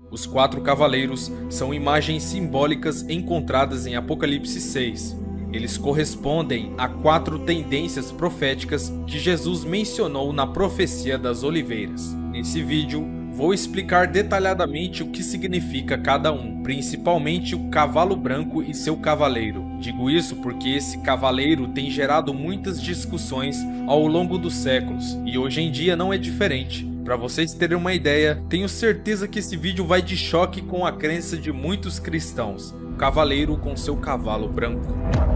Os 4 cavaleiros são imagens simbólicas encontradas em Apocalipse 6. Eles correspondem a 4 tendências proféticas que Jesus mencionou na profecia das oliveiras. Nesse vídeo, vou explicar detalhadamente o que significa cada um, principalmente o cavalo branco e seu cavaleiro. Digo isso porque esse cavaleiro tem gerado muitas discussões ao longo dos séculos, e hoje em dia não é diferente. Para vocês terem uma ideia, tenho certeza que esse vídeo vai de choque com a crença de muitos cristãos. O cavaleiro com seu cavalo branco.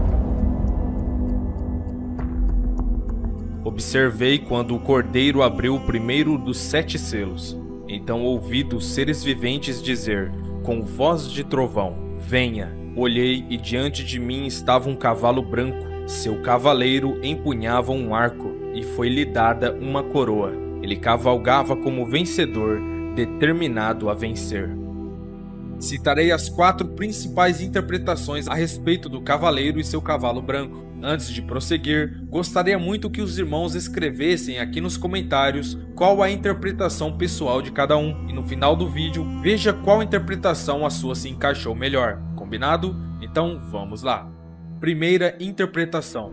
Observei quando o cordeiro abriu o primeiro dos 7 selos. Então ouvi dos seres viventes dizer, com voz de trovão, venha. Olhei e diante de mim estava um cavalo branco. Seu cavaleiro empunhava um arco e foi-lhe dada uma coroa. Ele cavalgava como vencedor, determinado a vencer. Citarei as 4 principais interpretações a respeito do cavaleiro e seu cavalo branco. Antes de prosseguir, gostaria muito que os irmãos escrevessem aqui nos comentários qual a interpretação pessoal de cada um. E no final do vídeo, veja qual interpretação a sua se encaixou melhor. Combinado? Então vamos lá. Primeira interpretação.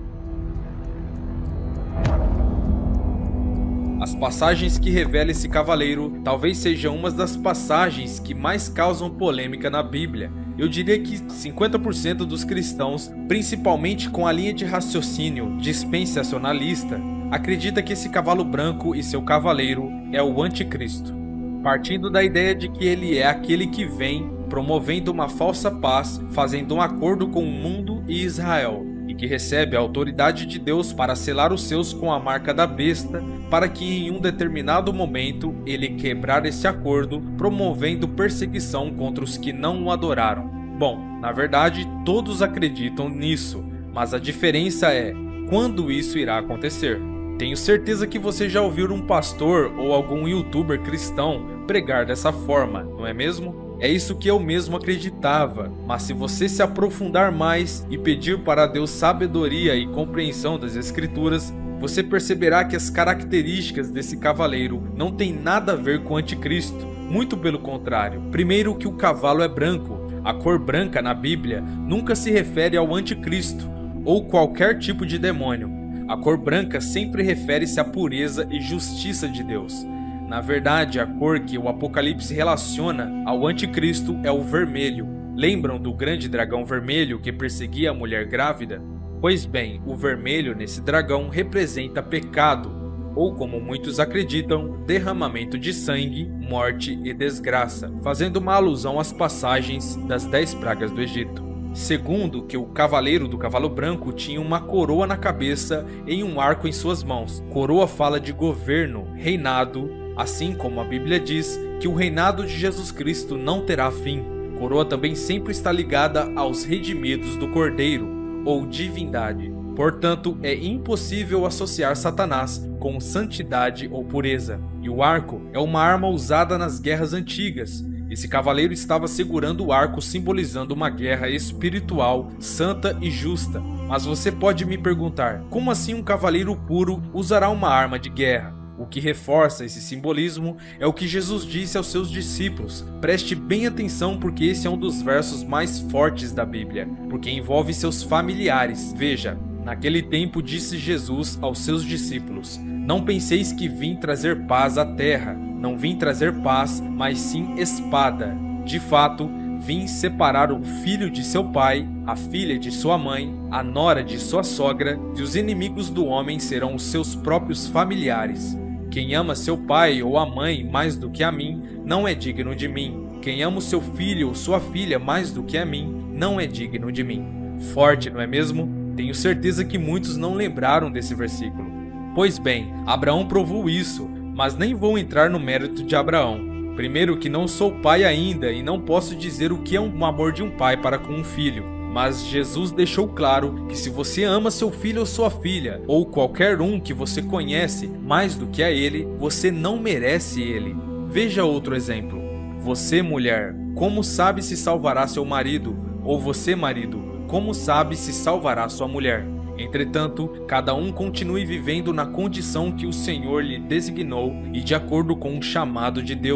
As passagens que revelam esse cavaleiro talvez sejam uma das passagens que mais causam polêmica na Bíblia. Eu diria que 50% dos cristãos, principalmente com a linha de raciocínio dispensacionalista, acredita que esse cavalo branco e seu cavaleiro é o anticristo, partindo da ideia de que ele é aquele que vem promovendo uma falsa paz, fazendo um acordo com o mundo e Israel, e que recebe a autoridade de Deus para selar os seus com a marca da besta, para que em um determinado momento ele quebrar esse acordo, promovendo perseguição contra os que não o adoraram. Bom, na verdade todos acreditam nisso, mas a diferença é quando isso irá acontecer. Tenho certeza que você já ouviu um pastor ou algum youtuber cristão pregar dessa forma, não é mesmo? É isso que eu mesmo acreditava, mas se você se aprofundar mais e pedir para Deus sabedoria e compreensão das Escrituras, você perceberá que as características desse cavaleiro não têm nada a ver com o anticristo, muito pelo contrário. Primeiro que o cavalo é branco. A cor branca na Bíblia nunca se refere ao anticristo ou qualquer tipo de demônio. A cor branca sempre refere-se à pureza e justiça de Deus. Na verdade, a cor que o Apocalipse relaciona ao anticristo é o vermelho. Lembram do grande dragão vermelho que perseguia a mulher grávida? Pois bem, o vermelho nesse dragão representa pecado, ou como muitos acreditam, derramamento de sangue, morte e desgraça, fazendo uma alusão às passagens das 10 pragas do Egito. Segundo, que o cavaleiro do cavalo branco tinha uma coroa na cabeça e um arco em suas mãos. Coroa fala de governo, reinado, assim como a Bíblia diz que o reinado de Jesus Cristo não terá fim. Coroa também sempre está ligada aos redimidos do Cordeiro, ou divindade. Portanto, é impossível associar Satanás com santidade ou pureza. E o arco é uma arma usada nas guerras antigas. Esse cavaleiro estava segurando o arco, simbolizando uma guerra espiritual, santa e justa. Mas você pode me perguntar, como assim um cavaleiro puro usará uma arma de guerra? O que reforça esse simbolismo é o que Jesus disse aos seus discípulos. Preste bem atenção porque esse é um dos versos mais fortes da Bíblia, porque envolve seus familiares. Veja, naquele tempo disse Jesus aos seus discípulos, não penseis que vim trazer paz à terra. Não vim trazer paz, mas sim espada. De fato, vim separar o filho de seu pai, a filha de sua mãe, a nora de sua sogra, e os inimigos do homem serão os seus próprios familiares. Quem ama seu pai ou a mãe mais do que a mim, não é digno de mim. Quem ama o seu filho ou sua filha mais do que a mim, não é digno de mim. Forte, não é mesmo? Tenho certeza que muitos não lembraram desse versículo. Pois bem, Abraão provou isso, mas nem vou entrar no mérito de Abraão. Primeiro que não sou pai ainda e não posso dizer o que é um amor de um pai para com um filho. Mas Jesus deixou claro que se você ama seu filho ou sua filha, ou qualquer um que você conhece mais do que a ele, você não merece ele. Veja outro exemplo. Você, mulher, como sabe se salvará seu marido? Ou você, marido, como sabe se salvará sua mulher? Entretanto, cada um continue vivendo na condição que o Senhor lhe designou e de acordo com o chamado de Deus.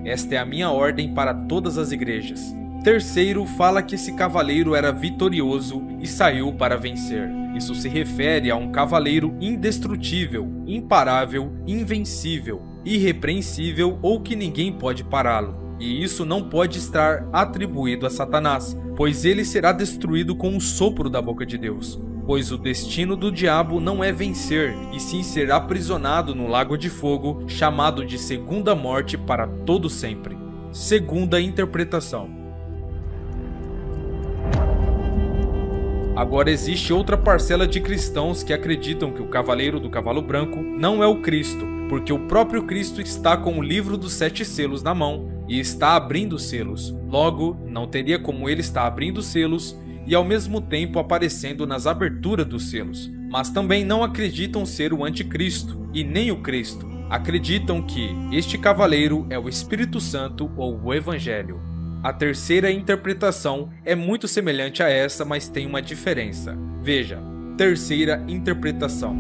Esta é a minha ordem para todas as igrejas. Terceiro, fala que esse cavaleiro era vitorioso e saiu para vencer. Isso se refere a um cavaleiro indestrutível, imparável, invencível, irrepreensível ou que ninguém pode pará-lo. E isso não pode estar atribuído a Satanás, pois ele será destruído com o sopro da boca de Deus. Pois o destino do diabo não é vencer, e sim ser aprisionado no lago de fogo, chamado de segunda morte para todo sempre. Segunda interpretação. Agora existe outra parcela de cristãos que acreditam que o cavaleiro do cavalo branco não é o Cristo, porque o próprio Cristo está com o livro dos 7 selos na mão e está abrindo os selos. Logo, não teria como ele estar abrindo os selos e ao mesmo tempo aparecendo nas aberturas dos selos. Mas também não acreditam ser o anticristo e nem o Cristo. Acreditam que este cavaleiro é o Espírito Santo ou o Evangelho. A terceira interpretação é muito semelhante a essa, mas tem uma diferença. Veja, terceira interpretação.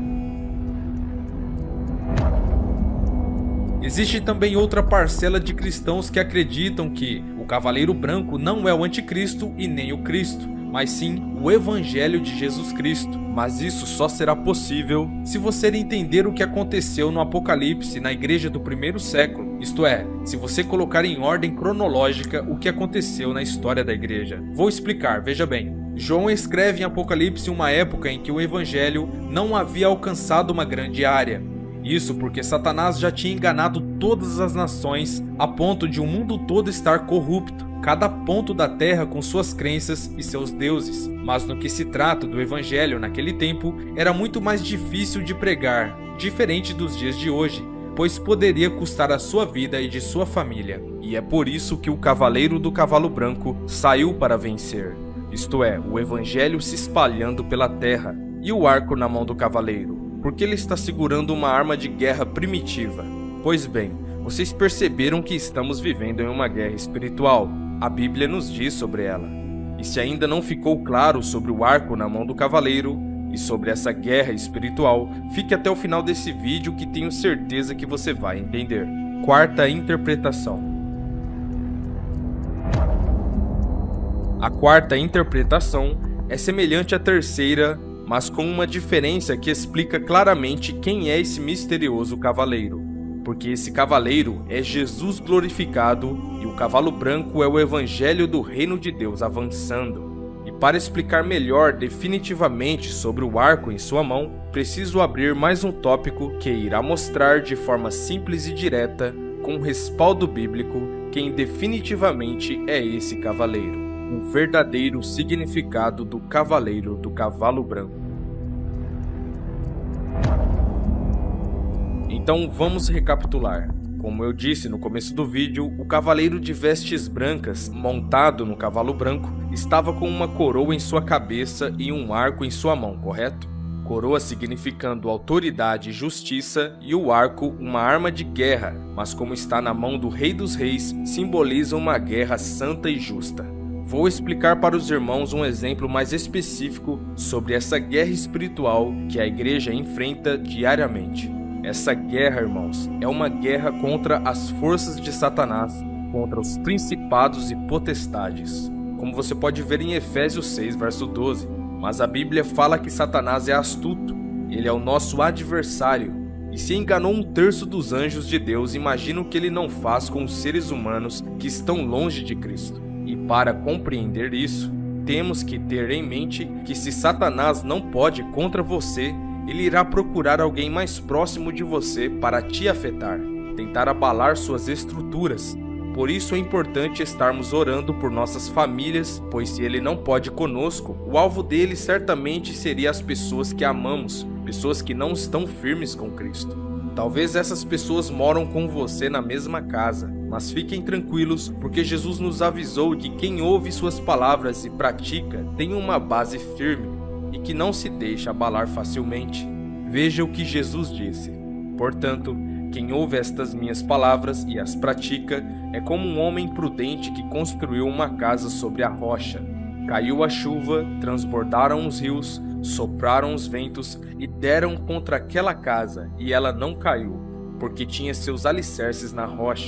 Existe também outra parcela de cristãos que acreditam que o cavaleiro branco não é o anticristo e nem o Cristo, mas sim o Evangelho de Jesus Cristo. Mas isso só será possível se você entender o que aconteceu no Apocalipse na igreja do primeiro século, isto é, se você colocar em ordem cronológica o que aconteceu na história da igreja. Vou explicar, veja bem. João escreve em Apocalipse uma época em que o Evangelho não havia alcançado uma grande área. Isso porque Satanás já tinha enganado todas as nações a ponto de o mundo todo estar corrupto, cada ponto da terra com suas crenças e seus deuses. Mas no que se trata do Evangelho naquele tempo, era muito mais difícil de pregar, diferente dos dias de hoje, pois poderia custar a sua vida e de sua família. E é por isso que o cavaleiro do cavalo branco saiu para vencer, isto é, o Evangelho se espalhando pela terra, e o arco na mão do cavaleiro, porque ele está segurando uma arma de guerra primitiva. Pois bem, vocês perceberam que estamos vivendo em uma guerra espiritual. A Bíblia nos diz sobre ela. E se ainda não ficou claro sobre o arco na mão do cavaleiro e sobre essa guerra espiritual, fique até o final desse vídeo que tenho certeza que você vai entender. Quarta interpretação. A quarta interpretação é semelhante à terceira, mas com uma diferença que explica claramente quem é esse misterioso cavaleiro. Porque esse cavaleiro é Jesus glorificado e o cavalo branco é o Evangelho do Reino de Deus avançando. E para explicar melhor definitivamente sobre o arco em sua mão, preciso abrir mais um tópico que irá mostrar de forma simples e direta, com respaldo bíblico, quem definitivamente é esse cavaleiro. O verdadeiro significado do cavaleiro do cavalo branco. Então vamos recapitular. Como eu disse no começo do vídeo, o cavaleiro de vestes brancas, montado no cavalo branco, estava com uma coroa em sua cabeça e um arco em sua mão, correto? Coroa significando autoridade e justiça, e o arco uma arma de guerra, mas como está na mão do Rei dos Reis, simboliza uma guerra santa e justa. Vou explicar para os irmãos um exemplo mais específico sobre essa guerra espiritual que a igreja enfrenta diariamente. Essa guerra, irmãos, é uma guerra contra as forças de Satanás, contra os principados e potestades, como você pode ver em Efésios 6, verso 12. Mas a Bíblia fala que Satanás é astuto, ele é o nosso adversário, e se enganou 1/3 dos anjos de Deus, imagina o que ele não faz com os seres humanos que estão longe de Cristo. E para compreender isso, temos que ter em mente que se Satanás não pode contra você, ele irá procurar alguém mais próximo de você para te afetar, tentar abalar suas estruturas. Por isso é importante estarmos orando por nossas famílias, pois se ele não pode conosco, o alvo dele certamente seria as pessoas que amamos, pessoas que não estão firmes com Cristo. Talvez essas pessoas moram com você na mesma casa, mas fiquem tranquilos, porque Jesus nos avisou que quem ouve suas palavras e pratica tem uma base firme e que não se deixa abalar facilmente. Veja o que Jesus disse: portanto, quem ouve estas minhas palavras e as pratica é como um homem prudente que construiu uma casa sobre a rocha. Caiu a chuva, transbordaram os rios, sopraram os ventos e deram contra aquela casa, e ela não caiu, porque tinha seus alicerces na rocha.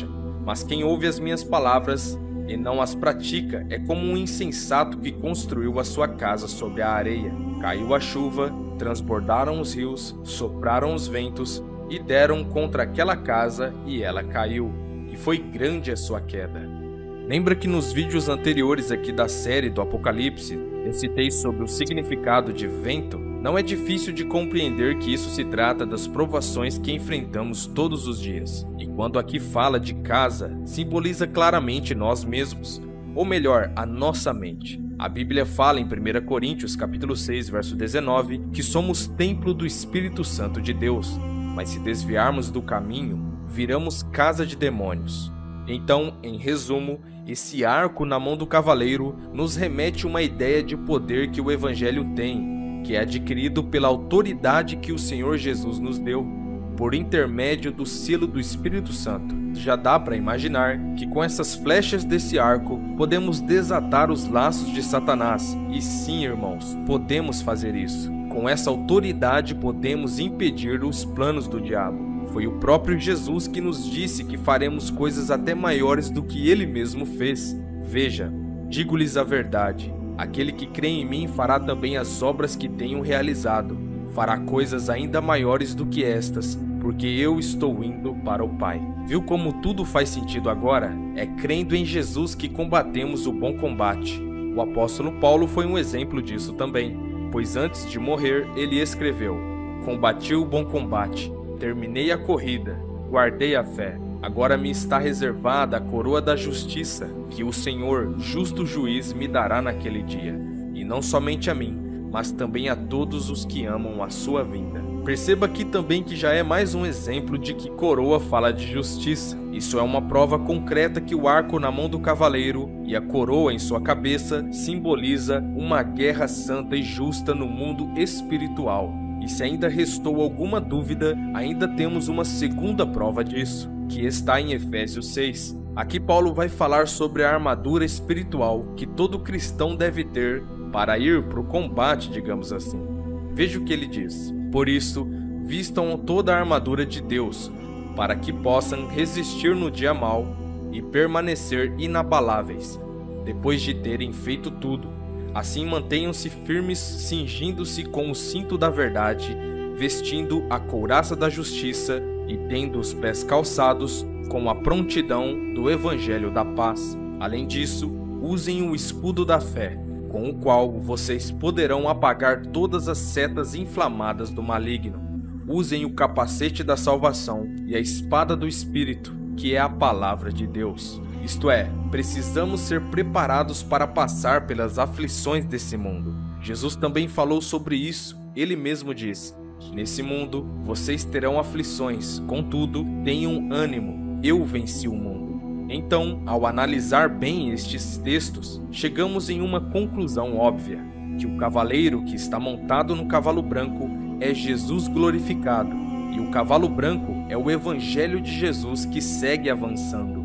Mas quem ouve as minhas palavras e não as pratica é como um insensato que construiu a sua casa sobre a areia. Caiu a chuva, transbordaram os rios, sopraram os ventos e deram contra aquela casa e ela caiu. E foi grande a sua queda. Lembra que nos vídeos anteriores aqui da série do Apocalipse, eu citei sobre o significado de vento? Não é difícil de compreender que isso se trata das provações que enfrentamos todos os dias. E quando aqui fala de casa, simboliza claramente nós mesmos, ou melhor, a nossa mente. A Bíblia fala em 1 Coríntios capítulo 6, verso 19, que somos templo do Espírito Santo de Deus, mas se desviarmos do caminho, viramos casa de demônios. Então, em resumo, esse arco na mão do cavaleiro nos remete uma ideia de poder que o Evangelho tem, que é adquirido pela autoridade que o Senhor Jesus nos deu, por intermédio do selo do Espírito Santo. Já dá para imaginar que com essas flechas desse arco podemos desatar os laços de Satanás. E sim, irmãos, podemos fazer isso. Com essa autoridade podemos impedir os planos do diabo. Foi o próprio Jesus que nos disse que faremos coisas até maiores do que ele mesmo fez. Veja, digo-lhes a verdade, aquele que crê em mim fará também as obras que tenho realizado, fará coisas ainda maiores do que estas, porque eu estou indo para o Pai. Viu como tudo faz sentido agora? É crendo em Jesus que combatemos o bom combate. O apóstolo Paulo foi um exemplo disso também, pois antes de morrer ele escreveu: combati o bom combate, terminei a corrida, guardei a fé. Agora me está reservada a coroa da justiça, que o Senhor, justo juiz, me dará naquele dia. E não somente a mim, mas também a todos os que amam a sua vinda. Perceba aqui também que já é mais um exemplo de que coroa fala de justiça. Isso é uma prova concreta que o arco na mão do cavaleiro e a coroa em sua cabeça simboliza uma guerra santa e justa no mundo espiritual. E se ainda restou alguma dúvida, ainda temos uma segunda prova disso, que está em Efésios 6. Aqui Paulo vai falar sobre a armadura espiritual que todo cristão deve ter para ir para o combate, digamos assim. Veja o que ele diz: por isso, vistam toda a armadura de Deus, para que possam resistir no dia mau e permanecer inabaláveis, depois de terem feito tudo. Assim mantenham-se firmes, cingindo-se com o cinto da verdade, vestindo a couraça da justiça e tendo os pés calçados com a prontidão do Evangelho da paz. Além disso, usem o escudo da fé, com o qual vocês poderão apagar todas as setas inflamadas do maligno. Usem o capacete da salvação e a espada do Espírito, que é a palavra de Deus. Isto é, precisamos ser preparados para passar pelas aflições desse mundo. Jesus também falou sobre isso. Ele mesmo diz: nesse mundo vocês terão aflições, contudo, tenham ânimo, eu venci o mundo. Então, ao analisar bem estes textos, chegamos em uma conclusão óbvia, que o cavaleiro que está montado no cavalo branco é Jesus glorificado, e o cavalo branco é o Evangelho de Jesus que segue avançando,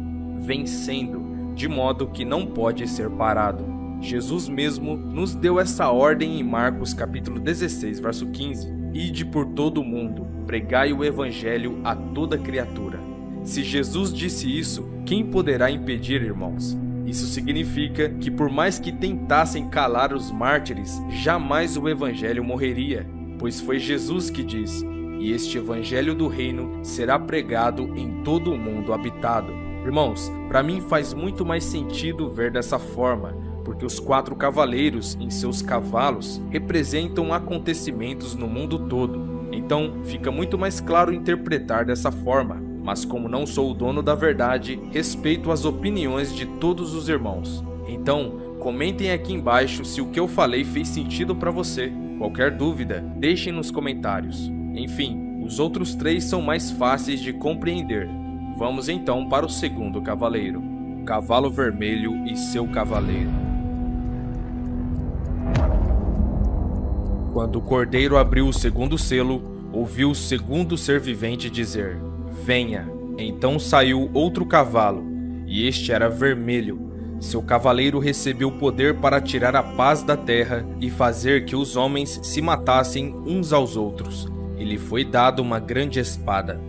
vencendo, de modo que não pode ser parado. Jesus mesmo nos deu essa ordem em Marcos capítulo 16, verso 15: ide por todo o mundo, pregai o Evangelho a toda criatura. Se Jesus disse isso, quem poderá impedir, irmãos? Isso significa que por mais que tentassem calar os mártires, jamais o Evangelho morreria, pois foi Jesus que disse: e este Evangelho do reino será pregado em todo o mundo habitado. Irmãos, para mim faz muito mais sentido ver dessa forma, porque os 4 cavaleiros em seus cavalos representam acontecimentos no mundo todo. Então fica muito mais claro interpretar dessa forma, mas como não sou o dono da verdade, respeito as opiniões de todos os irmãos. Então, comentem aqui embaixo se o que eu falei fez sentido para você. Qualquer dúvida, deixem nos comentários. Enfim, os outros 3 são mais fáceis de compreender. Vamos então para o segundo cavaleiro, o cavalo vermelho e seu cavaleiro. Quando o cordeiro abriu o segundo selo, ouviu o segundo ser vivente dizer: venha. Então saiu outro cavalo, e este era vermelho. Seu cavaleiro recebeu poder para tirar a paz da terra e fazer que os homens se matassem uns aos outros. E lhe foi dado uma grande espada.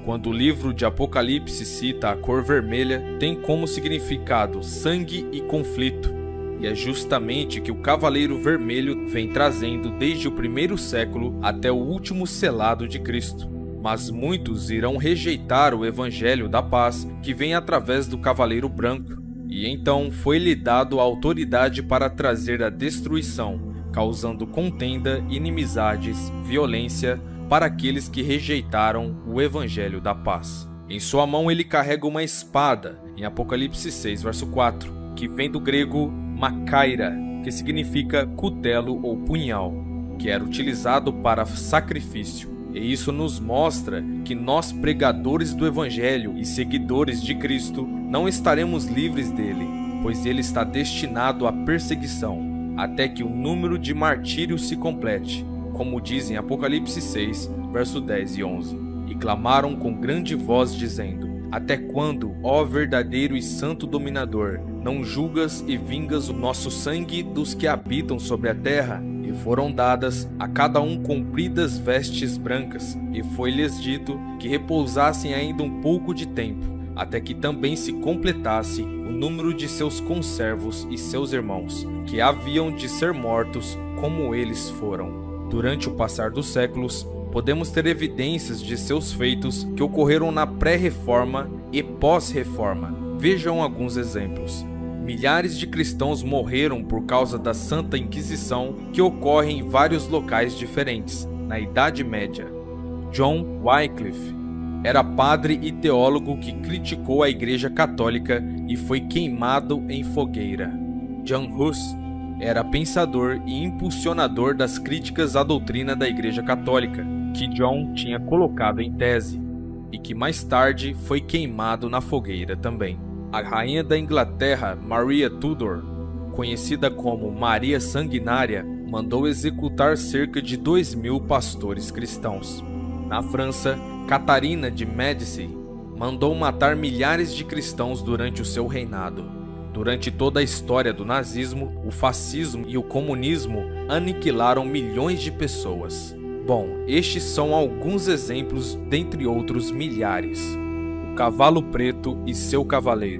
Quando o livro de Apocalipse cita a cor vermelha, tem como significado sangue e conflito. E é justamente que o Cavaleiro Vermelho vem trazendo desde o primeiro século até o último selado de Cristo. Mas muitos irão rejeitar o Evangelho da Paz que vem através do Cavaleiro Branco. E então foi-lhe dado a autoridade para trazer a destruição, causando contenda, inimizades, violência para aqueles que rejeitaram o Evangelho da Paz. Em sua mão ele carrega uma espada, em Apocalipse 6, verso 4, que vem do grego macaira, que significa cutelo ou punhal, que era utilizado para sacrifício. E isso nos mostra que nós, pregadores do Evangelho e seguidores de Cristo, não estaremos livres dele, pois ele está destinado à perseguição, até que o número de martírios se complete, como diz em Apocalipse 6, verso 10 e 11. E clamaram com grande voz, dizendo: Até quando, ó verdadeiro e santo dominador, não julgas e vingas o nosso sangue dos que habitam sobre a terra? E foram dadas a cada um compridas vestes brancas, e foi-lhes dito que repousassem ainda um pouco de tempo, até que também se completasse o número de seus conservos e seus irmãos, que haviam de ser mortos como eles foram. Durante o passar dos séculos, podemos ter evidências de seus feitos que ocorreram na pré-reforma e pós-reforma. Vejam alguns exemplos. Milhares de cristãos morreram por causa da Santa Inquisição, que ocorre em vários locais diferentes, na Idade Média. John Wycliffe era padre e teólogo que criticou a Igreja Católica e foi queimado em fogueira. John Hus era pensador e impulsionador das críticas à doutrina da Igreja Católica, que John tinha colocado em tese, e que mais tarde foi queimado na fogueira também. A rainha da Inglaterra, Maria Tudor, conhecida como Maria Sanguinária, mandou executar cerca de 2.000 pastores cristãos. Na França, Catarina de Médici mandou matar milhares de cristãos durante o seu reinado. Durante toda a história do nazismo, o fascismo e o comunismo aniquilaram milhões de pessoas. Bom, estes são alguns exemplos dentre outros milhares. O Cavalo Preto e seu Cavaleiro.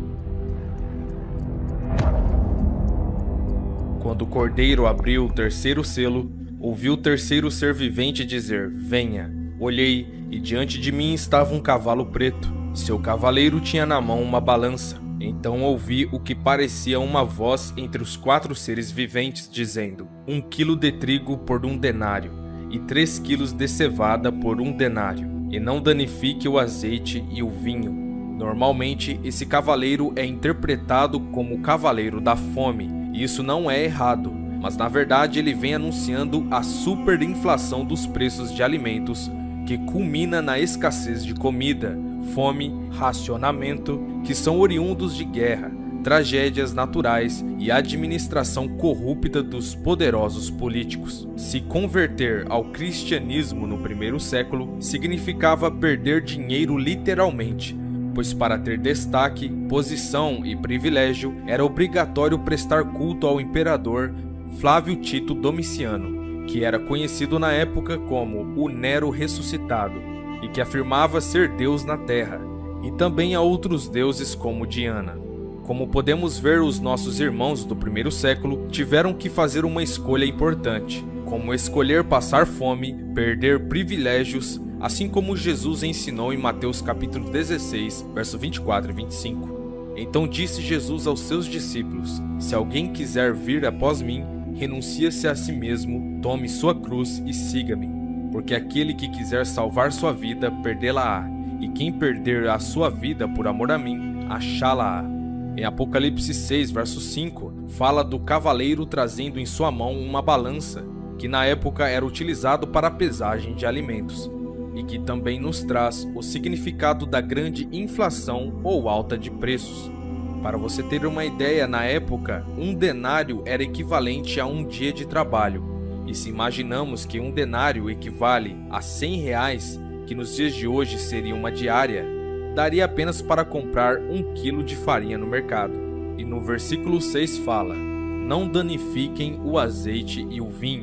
Quando o Cordeiro abriu o terceiro selo, ouvi o terceiro ser vivente dizer: Venha. Olhei, e diante de mim estava um cavalo preto. Seu cavaleiro tinha na mão uma balança. Então ouvi o que parecia uma voz entre os 4 seres viventes, dizendo: 1 quilo de trigo por 1 denário, e 3 quilos de cevada por 1 denário, e não danifique o azeite e o vinho. Normalmente, esse cavaleiro é interpretado como o cavaleiro da fome, e isso não é errado, mas na verdade ele vem anunciando a superinflação dos preços de alimentos, que culmina na escassez de comida, fome, racionamento, que são oriundos de guerra, tragédias naturais e administração corrupta dos poderosos políticos. Se converter ao cristianismo no primeiro século significava perder dinheiro literalmente, pois para ter destaque, posição e privilégio era obrigatório prestar culto ao imperador Flávio Tito Domiciano, que era conhecido na época como o Nero ressuscitado, e que afirmava ser Deus na terra, e também a outros deuses como Diana. Como podemos ver, os nossos irmãos do primeiro século tiveram que fazer uma escolha importante, como escolher passar fome, perder privilégios, assim como Jesus ensinou em Mateus capítulo 16, verso 24 e 25. Então disse Jesus aos seus discípulos: Se alguém quiser vir após mim, renuncie-se a si mesmo, tome sua cruz e siga-me. Porque aquele que quiser salvar sua vida, perdê-la-á, e quem perder a sua vida por amor a mim, achá-la-á. Em Apocalipse 6, verso 5, fala do cavaleiro trazendo em sua mão uma balança, que na época era utilizado para a pesagem de alimentos, e que também nos traz o significado da grande inflação ou alta de preços. Para você ter uma ideia, na época, 1 denário era equivalente a 1 dia de trabalho, e se imaginamos que 1 denário equivale a R$100, que nos dias de hoje seria uma diária, daria apenas para comprar 1 quilo de farinha no mercado. E no versículo 6 fala: Não danifiquem o azeite e o vinho,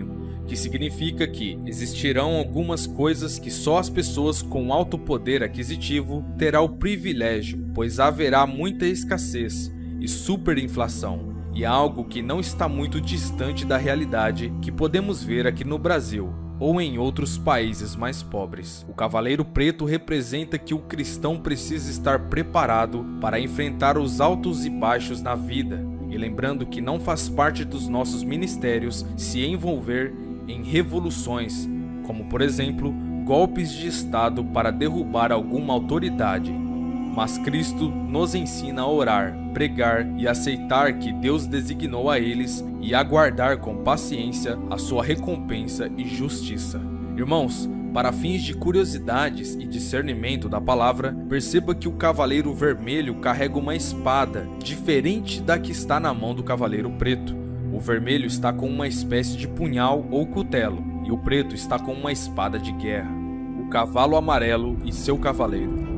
que significa que existirão algumas coisas que só as pessoas com alto poder aquisitivo terão o privilégio, pois haverá muita escassez e superinflação, e algo que não está muito distante da realidade que podemos ver aqui no Brasil ou em outros países mais pobres. O Cavaleiro Preto representa que o cristão precisa estar preparado para enfrentar os altos e baixos na vida, e lembrando que não faz parte dos nossos ministérios se envolver em revoluções, como por exemplo, golpes de Estado para derrubar alguma autoridade. Mas Cristo nos ensina a orar, pregar e aceitar que Deus designou a eles e aguardar com paciência a sua recompensa e justiça. Irmãos, para fins de curiosidades e discernimento da palavra, perceba que o Cavaleiro Vermelho carrega uma espada diferente da que está na mão do Cavaleiro Preto. O vermelho está com uma espécie de punhal ou cutelo, e o preto está com uma espada de guerra. O cavalo amarelo e seu cavaleiro.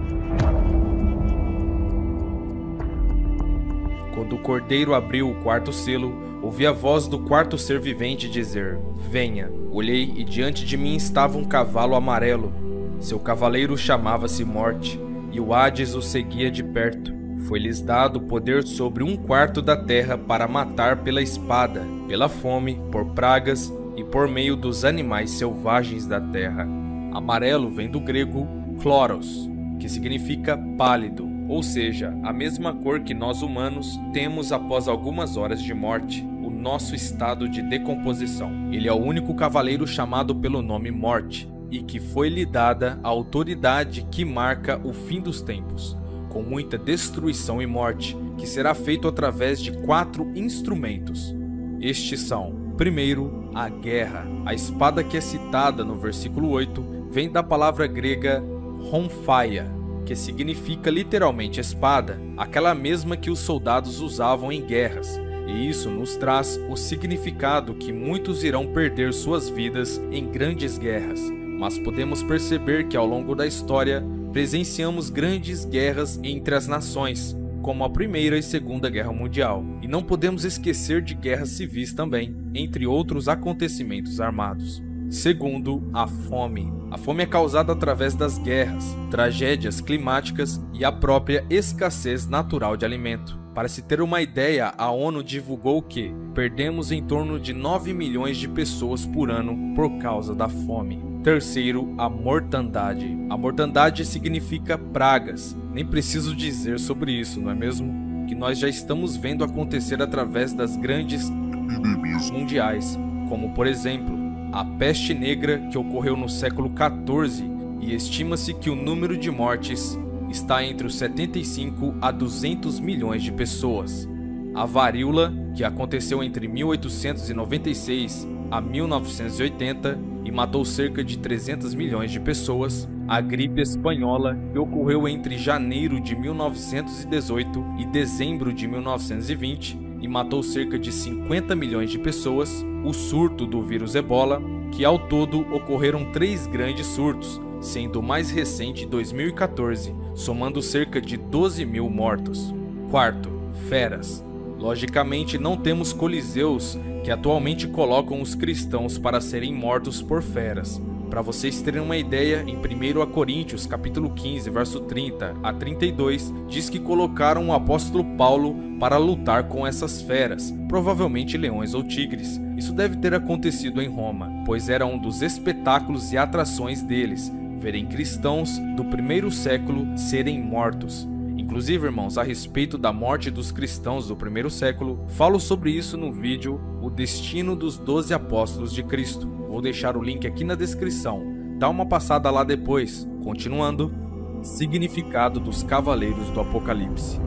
Quando o cordeiro abriu o quarto selo, ouvi a voz do quarto ser vivente dizer: Venha. Olhei e diante de mim estava um cavalo amarelo. Seu cavaleiro chamava-se Morte, e o Hades o seguia de perto. Foi-lhes dado poder sobre 1/4 da terra para matar pela espada, pela fome, por pragas e por meio dos animais selvagens da terra. Amarelo vem do grego chloros, que significa pálido, ou seja, a mesma cor que nós humanos temos após algumas horas de morte, o nosso estado de decomposição. Ele é o único cavaleiro chamado pelo nome Morte, e que foi-lhe dada a autoridade que marca o fim dos tempos, com muita destruição e morte, que será feito através de 4 instrumentos. Estes são, primeiro, a guerra. A espada que é citada no versículo 8 vem da palavra grega ronfaia, que significa literalmente espada, aquela mesma que os soldados usavam em guerras. E isso nos traz o significado que muitos irão perder suas vidas em grandes guerras. Mas podemos perceber que ao longo da história presenciamos grandes guerras entre as nações, como a Primeira e Segunda Guerra Mundial. E não podemos esquecer de guerras civis também, entre outros acontecimentos armados. Segundo, a fome. A fome é causada através das guerras, tragédias climáticas e a própria escassez natural de alimento. Para se ter uma ideia, a ONU divulgou que perdemos em torno de 9 milhões de pessoas por ano por causa da fome. Terceiro, a mortandade. A mortandade significa pragas. Nem preciso dizer sobre isso, não é mesmo? Que nós já estamos vendo acontecer através das grandes epidemias mundiais, como por exemplo, a peste negra que ocorreu no século XIV, e estima-se que o número de mortes está entre os 75 a 200 milhões de pessoas. A varíola, que aconteceu entre 1896 a 1980 e matou cerca de 300 milhões de pessoas. A gripe espanhola, que ocorreu entre janeiro de 1918 e dezembro de 1920 e matou cerca de 50 milhões de pessoas. O surto do vírus Ebola, que ao todo ocorreram 3 grandes surtos, sendo o mais recente 2014, somando cerca de 12 mil mortos. Quarto, feras. Logicamente não temos coliseus que atualmente colocam os cristãos para serem mortos por feras. Para vocês terem uma ideia, em 1 Coríntios capítulo 15, verso 30 a 32, diz que colocaram o apóstolo Paulo para lutar com essas feras, provavelmente leões ou tigres. Isso deve ter acontecido em Roma, pois era um dos espetáculos e atrações deles, verem cristãos do primeiro século serem mortos. Inclusive, irmãos, a respeito da morte dos cristãos do primeiro século, falo sobre isso no vídeo O Destino dos 12 Apóstolos de Cristo. Vou deixar o link aqui na descrição. Dá uma passada lá depois. Continuando, significado dos Cavaleiros do Apocalipse.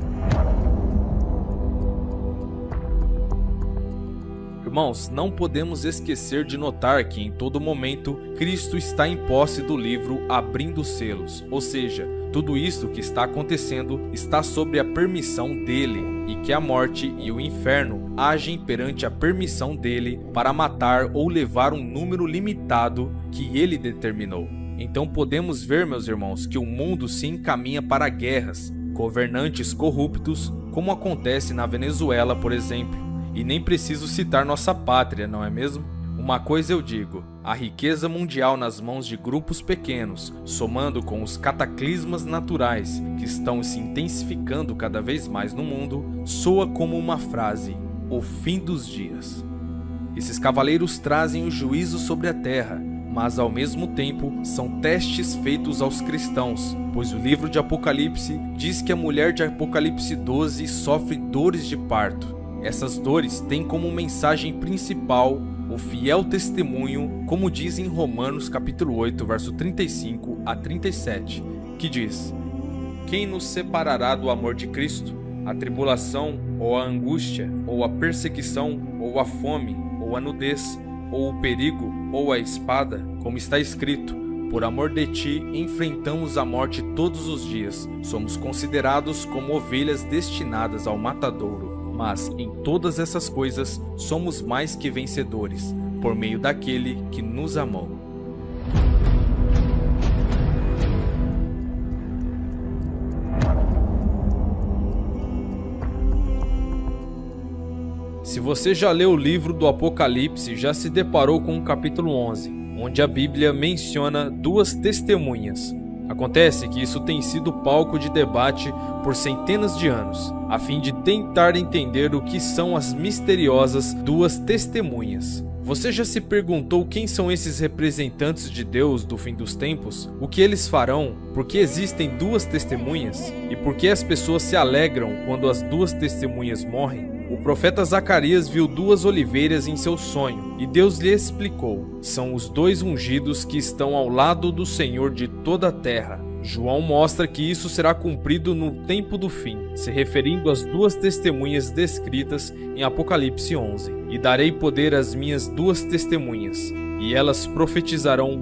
Irmãos, não podemos esquecer de notar que em todo momento Cristo está em posse do livro abrindo selos, ou seja, tudo isso que está acontecendo está sob a permissão dele, e que a morte e o inferno agem perante a permissão dele para matar ou levar um número limitado que ele determinou. Então podemos ver, meus irmãos, que o mundo se encaminha para guerras, governantes corruptos, como acontece na Venezuela, por exemplo. E nem preciso citar nossa pátria, não é mesmo? Uma coisa eu digo, a riqueza mundial nas mãos de grupos pequenos, somando com os cataclismas naturais que estão se intensificando cada vez mais no mundo, soa como uma frase: o fim dos dias. Esses cavaleiros trazem o juízo sobre a terra, mas ao mesmo tempo são testes feitos aos cristãos, pois o livro de Apocalipse diz que a mulher de Apocalipse 12 sofre dores de parto. Essas dores têm como mensagem principal o fiel testemunho, como diz em Romanos capítulo 8, verso 35 a 37, que diz: quem nos separará do amor de Cristo? A tribulação, ou a angústia, ou a perseguição, ou a fome, ou a nudez, ou o perigo, ou a espada, como está escrito: por amor de ti enfrentamos a morte todos os dias, somos considerados como ovelhas destinadas ao matadouro. Mas em todas essas coisas somos mais que vencedores, por meio daquele que nos amou. Se você já leu o livro do Apocalipse, já se deparou com o capítulo 11, onde a Bíblia menciona duas testemunhas. Acontece que isso tem sido palco de debate por centenas de anos, a fim de tentar entender o que são as misteriosas duas testemunhas. Você já se perguntou quem são esses representantes de Deus do fim dos tempos? O que eles farão? Por que existem duas testemunhas? E por que as pessoas se alegram quando as duas testemunhas morrem? O profeta Zacarias viu duas oliveiras em seu sonho, e Deus lhe explicou: são os dois ungidos que estão ao lado do Senhor de toda a terra. João mostra que isso será cumprido no tempo do fim, se referindo às duas testemunhas descritas em Apocalipse 11. E darei poder às minhas duas testemunhas, e elas profetizarão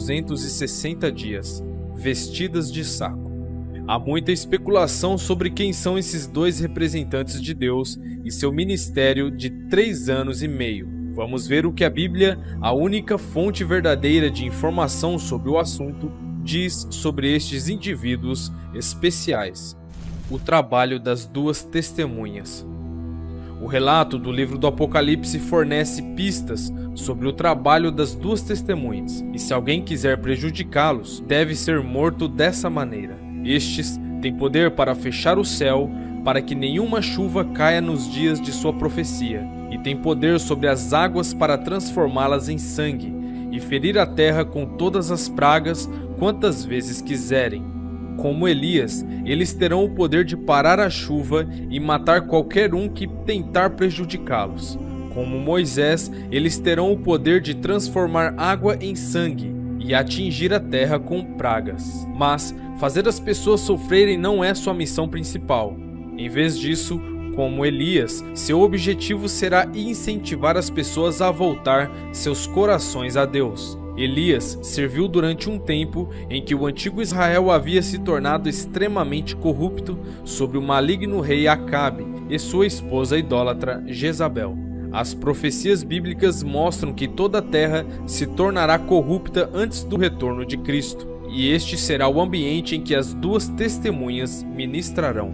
1260 dias, vestidas de saco. Há muita especulação sobre quem são esses dois representantes de Deus e seu ministério de 3 anos e meio. Vamos ver o que a Bíblia, a única fonte verdadeira de informação sobre o assunto, diz sobre estes indivíduos especiais. O trabalho das duas testemunhas. O relato do livro do Apocalipse fornece pistas sobre o trabalho das duas testemunhas, e se alguém quiser prejudicá-los, deve ser morto dessa maneira. Estes têm poder para fechar o céu, para que nenhuma chuva caia nos dias de sua profecia, e têm poder sobre as águas para transformá-las em sangue, e ferir a terra com todas as pragas quantas vezes quiserem. Como Elias, eles terão o poder de parar a chuva e matar qualquer um que tentar prejudicá-los. Como Moisés, eles terão o poder de transformar água em sangue e atingir a terra com pragas. Mas fazer as pessoas sofrerem não é sua missão principal. Em vez disso, como Elias, seu objetivo será incentivar as pessoas a voltar seus corações a Deus. Elias serviu durante um tempo em que o antigo Israel havia se tornado extremamente corrupto sob o maligno rei Acabe e sua esposa idólatra Jezabel. As profecias bíblicas mostram que toda a terra se tornará corrupta antes do retorno de Cristo, e este será o ambiente em que as duas testemunhas ministrarão.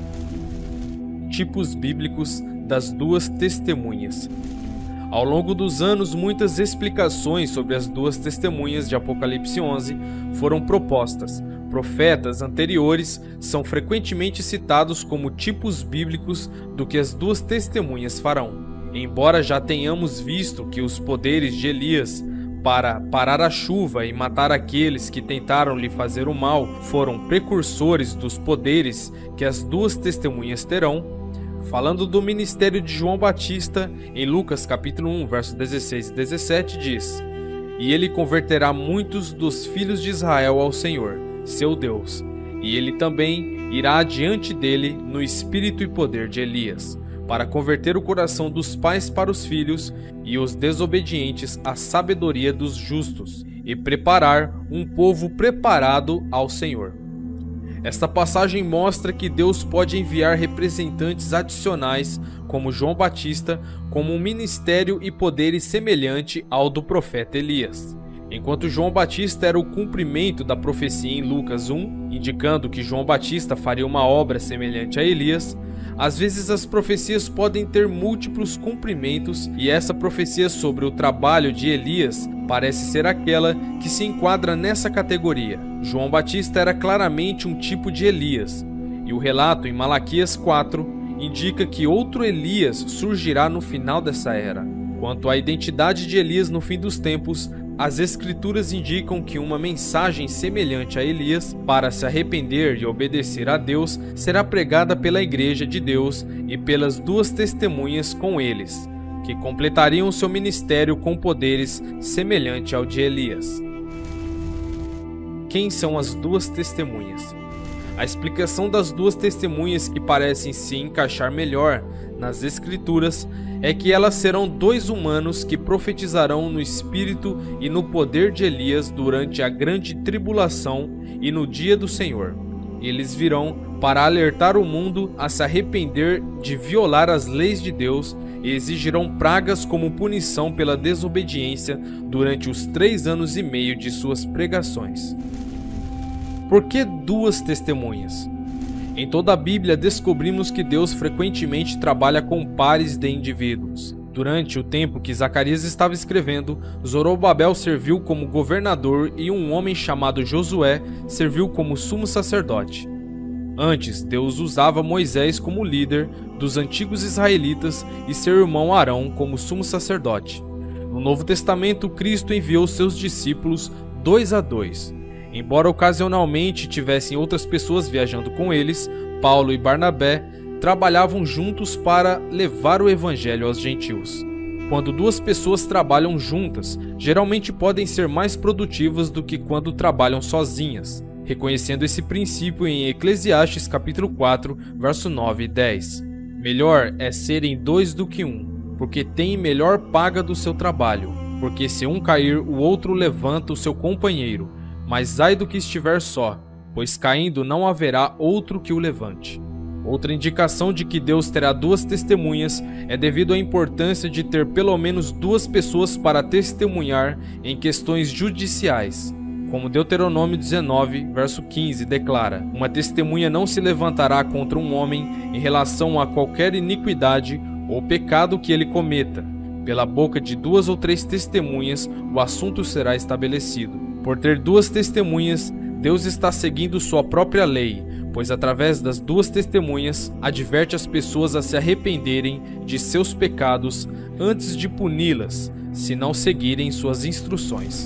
Tipos bíblicos das duas testemunhas. Ao longo dos anos, muitas explicações sobre as duas testemunhas de Apocalipse 11 foram propostas. Profetas anteriores são frequentemente citados como tipos bíblicos do que as duas testemunhas farão. Embora já tenhamos visto que os poderes de Elias para parar a chuva e matar aqueles que tentaram lhe fazer o mal foram precursores dos poderes que as duas testemunhas terão, falando do ministério de João Batista, em Lucas capítulo 1, versos 16 e 17, diz: e ele converterá muitos dos filhos de Israel ao Senhor, seu Deus, e ele também irá adiante dele no espírito e poder de Elias, para converter o coração dos pais para os filhos e os desobedientes à sabedoria dos justos, e preparar um povo preparado ao Senhor. Esta passagem mostra que Deus pode enviar representantes adicionais, como João Batista, como um ministério e poderes semelhante ao do profeta Elias. Enquanto João Batista era o cumprimento da profecia em Lucas 1, indicando que João Batista faria uma obra semelhante a Elias, Às vezes as profecias podem ter múltiplos cumprimentos, e essa profecia sobre o trabalho de Elias parece ser aquela que se enquadra nessa categoria. João Batista era claramente um tipo de Elias, e o relato em Malaquias 4 indica que outro Elias surgirá no final dessa era. Quanto à identidade de Elias no fim dos tempos, as Escrituras indicam que uma mensagem semelhante a Elias, para se arrepender e obedecer a Deus, será pregada pela Igreja de Deus e pelas duas testemunhas com eles, que completariam seu ministério com poderes semelhante ao de Elias. Quem são as duas testemunhas? A explicação das duas testemunhas que parecem se encaixar melhor nas Escrituras é que elas serão dois humanos que profetizarão no espírito e no poder de Elias durante a grande tribulação e no dia do Senhor. Eles virão para alertar o mundo a se arrepender de violar as leis de Deus e exigirão pragas como punição pela desobediência durante os 3 anos e meio de suas pregações. Por que duas testemunhas? Em toda a Bíblia descobrimos que Deus frequentemente trabalha com pares de indivíduos. Durante o tempo que Zacarias estava escrevendo, Zorobabel serviu como governador e um homem chamado Josué serviu como sumo sacerdote. Antes, Deus usava Moisés como líder dos antigos israelitas e seu irmão Arão como sumo sacerdote. No Novo Testamento, Cristo enviou seus discípulos 2 a 2. Embora ocasionalmente tivessem outras pessoas viajando com eles, Paulo e Barnabé trabalhavam juntos para levar o evangelho aos gentios. Quando duas pessoas trabalham juntas, geralmente podem ser mais produtivas do que quando trabalham sozinhas, reconhecendo esse princípio em Eclesiastes capítulo 4, verso 9 e 10. Melhor é serem 2 do que 1, porque tem melhor paga do seu trabalho, porque se um cair, o outro levanta o seu companheiro. Mas ai do que estiver só, pois caindo não haverá outro que o levante. Outra indicação de que Deus terá duas testemunhas é devido à importância de ter pelo menos 2 pessoas para testemunhar em questões judiciais. Como Deuteronômio 19, verso 15 declara: uma testemunha não se levantará contra um homem em relação a qualquer iniquidade ou pecado que ele cometa. Pela boca de 2 ou 3 testemunhas o assunto será estabelecido. Por ter 2 testemunhas, Deus está seguindo sua própria lei, pois através das 2 testemunhas adverte as pessoas a se arrependerem de seus pecados antes de puni-las, se não seguirem suas instruções.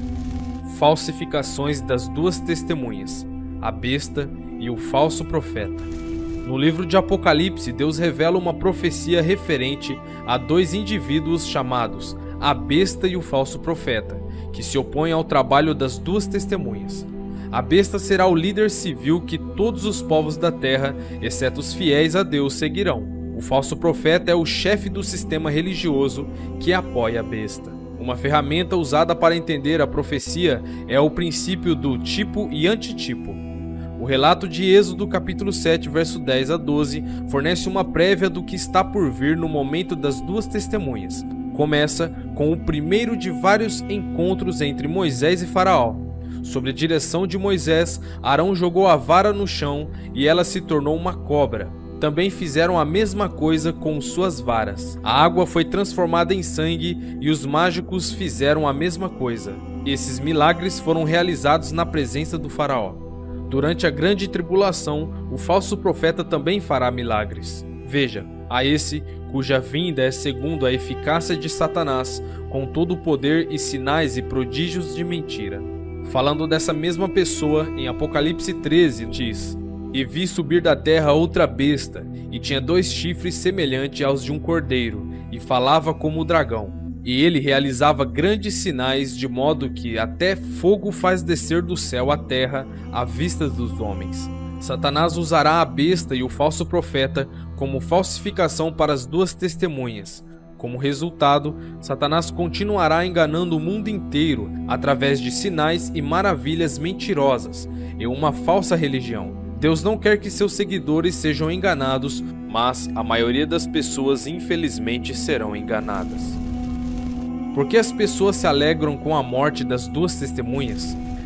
Falsificações das 2 testemunhas, a besta e o falso profeta. No livro de Apocalipse, Deus revela uma profecia referente a 2 indivíduos chamados a besta e o falso profeta, que se opõem ao trabalho das 2 testemunhas. A besta será o líder civil que todos os povos da terra, exceto os fiéis a Deus, seguirão. O falso profeta é o chefe do sistema religioso que apoia a besta. Uma ferramenta usada para entender a profecia é o princípio do tipo e antitipo. O relato de Êxodo capítulo 7, verso 10 a 12, fornece uma prévia do que está por vir no momento das 2 testemunhas. Começa com o primeiro de vários encontros entre Moisés e Faraó. Sob a direção de Moisés, Arão jogou a vara no chão e ela se tornou uma cobra. Também fizeram a mesma coisa com suas varas. A água foi transformada em sangue e os mágicos fizeram a mesma coisa. Esses milagres foram realizados na presença do Faraó. Durante a grande tribulação, o falso profeta também fará milagres. Veja, a esse cuja vinda é segundo a eficácia de Satanás, com todo o poder e sinais e prodígios de mentira. Falando dessa mesma pessoa, em Apocalipse 13 diz: e vi subir da terra outra besta, e tinha 2 chifres semelhantes aos de um cordeiro, e falava como o dragão. E ele realizava grandes sinais, de modo que até fogo faz descer do céu à terra à vista dos homens. Satanás usará a besta e o falso profeta como falsificação para as 2 testemunhas. Como resultado, Satanás continuará enganando o mundo inteiro através de sinais e maravilhas mentirosas e uma falsa religião. Deus não quer que seus seguidores sejam enganados, mas a maioria das pessoas infelizmente serão enganadas. Por que as pessoas se alegram com a morte das 2 testemunhas?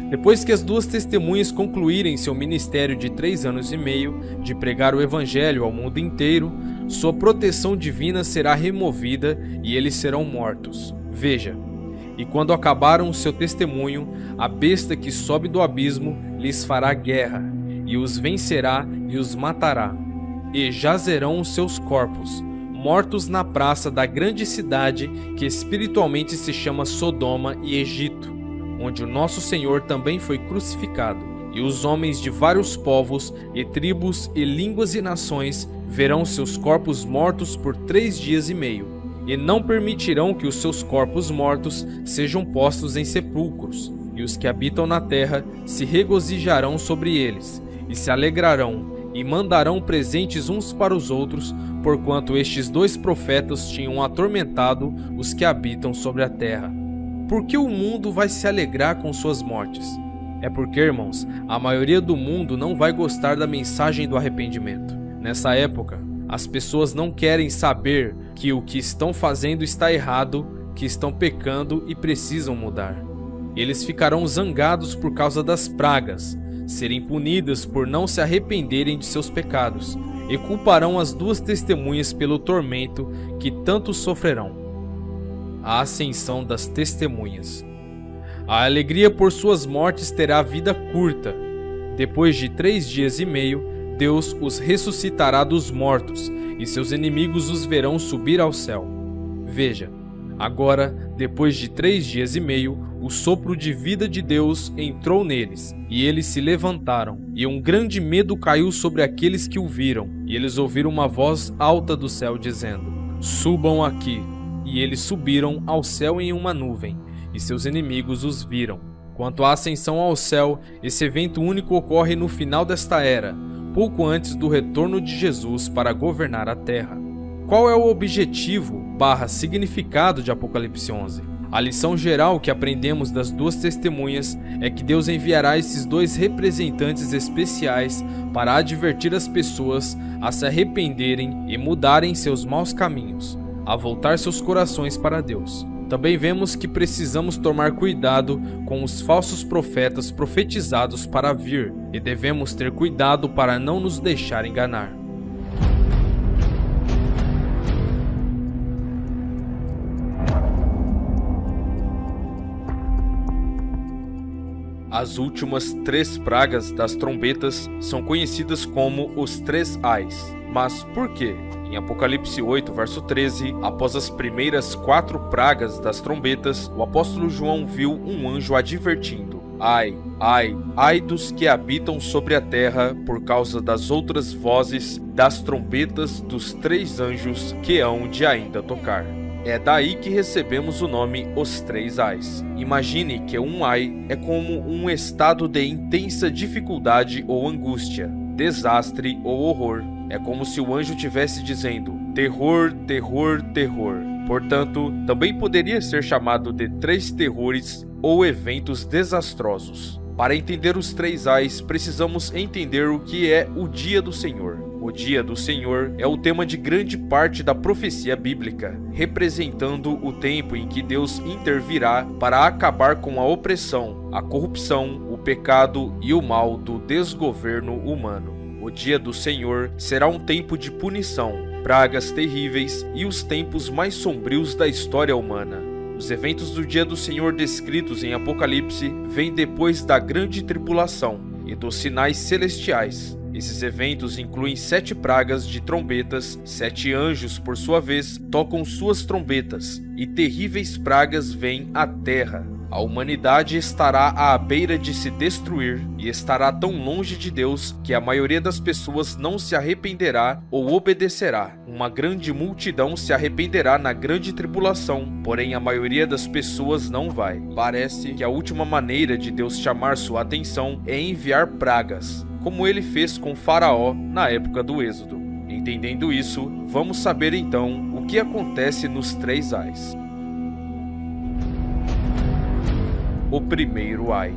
Depois que as duas testemunhas concluírem seu ministério de 3 anos e meio de pregar o evangelho ao mundo inteiro, sua proteção divina será removida e eles serão mortos. Veja, e quando acabaram o seu testemunho, a besta que sobe do abismo lhes fará guerra, e os vencerá e os matará. E jazerão os seus corpos, mortos na praça da grande cidade que espiritualmente se chama Sodoma e Egito, onde o nosso Senhor também foi crucificado, e os homens de vários povos e tribos e línguas e nações verão seus corpos mortos por 3 dias e meio, e não permitirão que os seus corpos mortos sejam postos em sepulcros, e os que habitam na terra se regozijarão sobre eles, e se alegrarão, e mandarão presentes uns para os outros, porquanto estes 2 profetas tinham atormentado os que habitam sobre a terra. Por que o mundo vai se alegrar com suas mortes? É porque, irmãos, a maioria do mundo não vai gostar da mensagem do arrependimento. Nessa época, as pessoas não querem saber que o que estão fazendo está errado, que estão pecando e precisam mudar. Eles ficarão zangados por causa das pragas, serem punidas por não se arrependerem de seus pecados, e culparão as 2 testemunhas pelo tormento que tanto sofrerão. A ascensão das testemunhas. A alegria por suas mortes terá vida curta. Depois de 3 dias e meio, Deus os ressuscitará dos mortos, e seus inimigos os verão subir ao céu. Veja, agora, depois de 3 dias e meio, o sopro de vida de Deus entrou neles, e eles se levantaram, e um grande medo caiu sobre aqueles que o viram, e eles ouviram uma voz alta do céu dizendo: "Subam aqui." E eles subiram ao céu em uma nuvem, e seus inimigos os viram. Quanto à ascensão ao céu, esse evento único ocorre no final desta era, pouco antes do retorno de Jesus para governar a terra. Qual é o objetivo / significado de Apocalipse 11? A lição geral que aprendemos das 2 testemunhas é que Deus enviará esses 2 representantes especiais para advertir as pessoas a se arrependerem e mudarem seus maus caminhos, a voltar seus corações para Deus. Também vemos que precisamos tomar cuidado com os falsos profetas profetizados para vir, e devemos ter cuidado para não nos deixar enganar. As últimas 3 pragas das trombetas são conhecidas como os 3 ais. Mas por quê? Em Apocalipse 8, verso 13, após as primeiras 4 pragas das trombetas, o apóstolo João viu um anjo advertindo: Ai, ai, ai dos que habitam sobre a terra por causa das outras vozes das trombetas dos 3 anjos que hão de ainda tocar. É daí que recebemos o nome os 3 ais. Imagine que um ai é como um estado de intensa dificuldade ou angústia, desastre ou horror. É como se o anjo estivesse dizendo: terror, terror, terror. Portanto, também poderia ser chamado de 3 terrores ou eventos desastrosos. Para entender os 3 ais, precisamos entender o que é o Dia do Senhor. O Dia do Senhor é o tema de grande parte da profecia bíblica, representando o tempo em que Deus intervirá para acabar com a opressão, a corrupção, o pecado e o mal do desgoverno humano. O Dia do Senhor será um tempo de punição, pragas terríveis e os tempos mais sombrios da história humana. Os eventos do Dia do Senhor descritos em Apocalipse vêm depois da grande tribulação e dos sinais celestiais. Esses eventos incluem 7 pragas de trombetas, 7 anjos, por sua vez, tocam suas trombetas, e terríveis pragas vêm à terra. A humanidade estará à beira de se destruir e estará tão longe de Deus que a maioria das pessoas não se arrependerá ou obedecerá. Uma grande multidão se arrependerá na grande tribulação, porém a maioria das pessoas não vai. Parece que a última maneira de Deus chamar sua atenção é enviar pragas, como ele fez com Faraó na época do Êxodo. Entendendo isso, vamos saber então o que acontece nos 3 ais. O primeiro ai.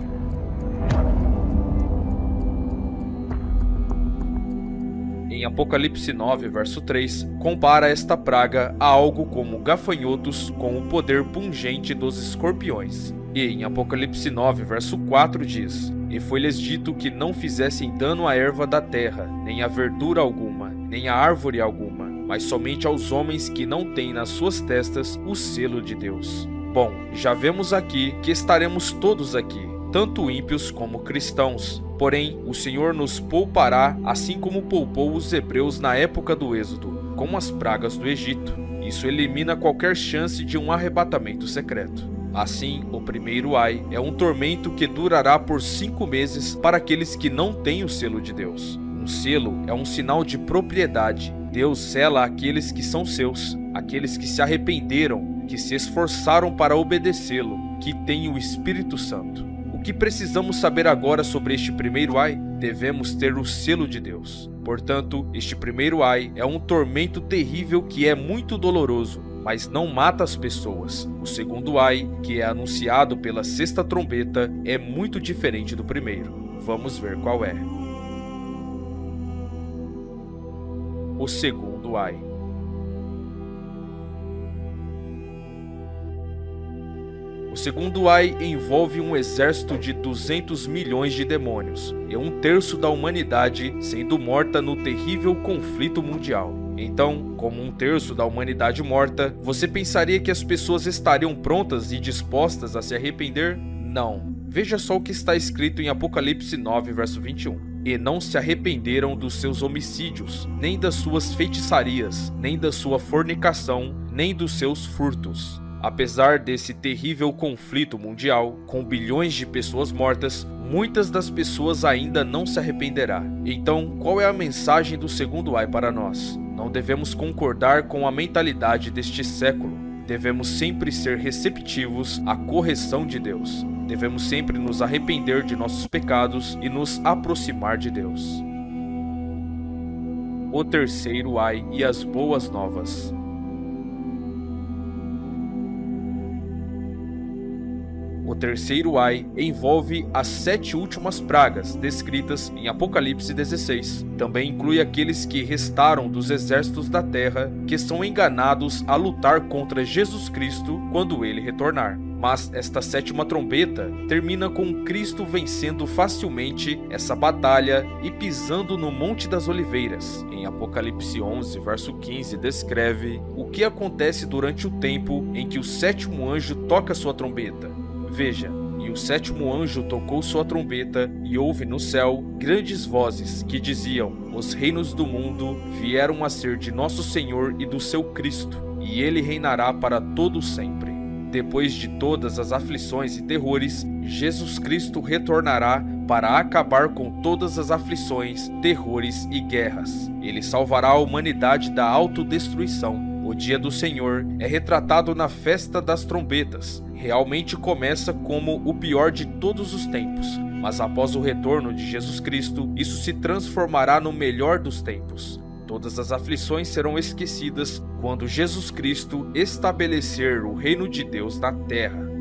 Em Apocalipse 9, verso 3, compara esta praga a algo como gafanhotos com o poder pungente dos escorpiões. E em Apocalipse 9, verso 4 diz: E foi-lhes dito que não fizessem dano à erva da terra, nem a verdura alguma, nem a árvore alguma, mas somente aos homens que não têm nas suas testas o selo de Deus. Bom, já vemos aqui que estaremos todos aqui, tanto ímpios como cristãos. Porém, o Senhor nos poupará, assim como poupou os hebreus na época do Êxodo, com as pragas do Egito. Isso elimina qualquer chance de um arrebatamento secreto. Assim, o primeiro ai é um tormento que durará por 5 meses para aqueles que não têm o selo de Deus. Um selo é um sinal de propriedade. Deus sela aqueles que são seus, aqueles que se arrependeram, que se esforçaram para obedecê-lo, que têm o Espírito Santo. O que precisamos saber agora sobre este primeiro ai? Devemos ter o selo de Deus. Portanto, este primeiro ai é um tormento terrível que é muito doloroso, mas não mata as pessoas. O segundo ai, que é anunciado pela sexta trombeta, é muito diferente do primeiro. Vamos ver qual é. O segundo ai. O segundo ai envolve um exército de 200 milhões de demônios e 1/3 da humanidade sendo morta no terrível conflito mundial. Então, como 1/3 da humanidade morta, você pensaria que as pessoas estariam prontas e dispostas a se arrepender? Não. Veja só o que está escrito em Apocalipse 9, verso 21. E não se arrependeram dos seus homicídios, nem das suas feitiçarias, nem da sua fornicação, nem dos seus furtos. Apesar desse terrível conflito mundial, com bilhões de pessoas mortas, muitas das pessoas ainda não se arrependerá. Então, qual é a mensagem do segundo ai para nós? Não devemos concordar com a mentalidade deste século. Devemos sempre ser receptivos à correção de Deus. Devemos sempre nos arrepender de nossos pecados e nos aproximar de Deus. O terceiro ai e as boas novas. O terceiro ai envolve as 7 últimas pragas descritas em Apocalipse 16. Também inclui aqueles que restaram dos exércitos da terra, que são enganados a lutar contra Jesus Cristo quando ele retornar. Mas esta 7ª trombeta termina com Cristo vencendo facilmente essa batalha e pisando no Monte das Oliveiras. Em Apocalipse 11, verso 15, descreve o que acontece durante o tempo em que o 7º anjo toca sua trombeta. Veja, e o 7º anjo tocou sua trombeta, e houve no céu grandes vozes que diziam: Os reinos do mundo vieram a ser de nosso Senhor e do seu Cristo, e ele reinará para todo sempre. Depois de todas as aflições e terrores, Jesus Cristo retornará para acabar com todas as aflições, terrores e guerras. Ele salvará a humanidade da autodestruição. O dia do Senhor é retratado na festa das trombetas. Realmente começa como o pior de todos os tempos, mas após o retorno de Jesus Cristo, isso se transformará no melhor dos tempos. Todas as aflições serão esquecidas quando Jesus Cristo estabelecer o reino de Deus na terra.